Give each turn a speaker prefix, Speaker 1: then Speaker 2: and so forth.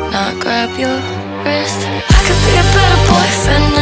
Speaker 1: not grab your wrist. I could be a better boyfriend,